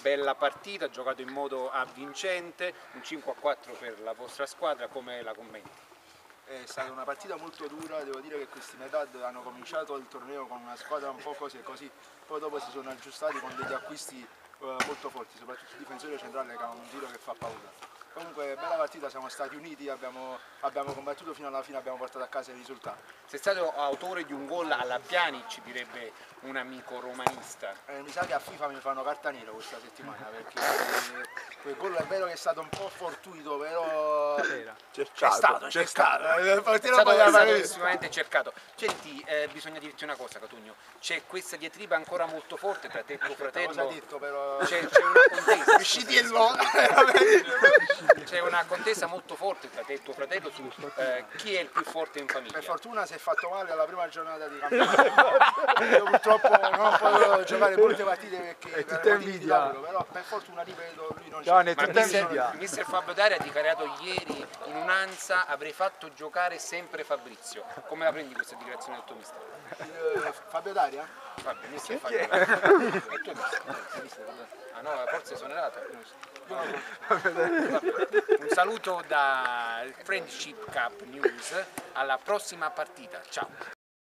bella partita, giocato in modo avvincente, un 5-4 per la vostra squadra, come la commenti? È stata una partita molto dura, devo dire che questi Medad hanno cominciato il torneo con una squadra un po' così e così, poi dopo si sono aggiustati con degli acquisti molto forti, soprattutto il difensore centrale che ha un tiro che fa paura. Comunque bella partita, siamo stati uniti, abbiamo combattuto fino alla fine, abbiamo portato a casa il risultato. Sei stato autore di un gol alla Pjanic, direbbe un amico romanista. Mi sa che a FIFA mi fanno carta nera questa settimana perché quel gol è vero che è stato un po' fortuito, però È stato sicuramente cercato. Senti, bisogna dirti una cosa, Cotugno, c'è questa diatriba ancora molto forte tra te e tuo fratello. Cosa ha detto però? C'è una contesa. Uscitiello! C'è una contesa molto forte tra te e tuo fratello su chi è il più forte in famiglia. Per fortuna si è fatto male alla prima giornata di campionato. Io purtroppo non potevo giocare molte partite perché per motivi di lavoro, però per fortuna ripeto, lui non c'è. Mister Fabio Dari ha dichiarato ieri in un'ansa: avrei fatto giocare sempre Fabrizio. Come la prendi questa dichiarazione del tuo mister? Fabio Daria? Fabio, mister Fabio Dari. È il tuo mister? Ah no, forse sono errata. Un saluto da Friendship Cup News, alla prossima partita, ciao!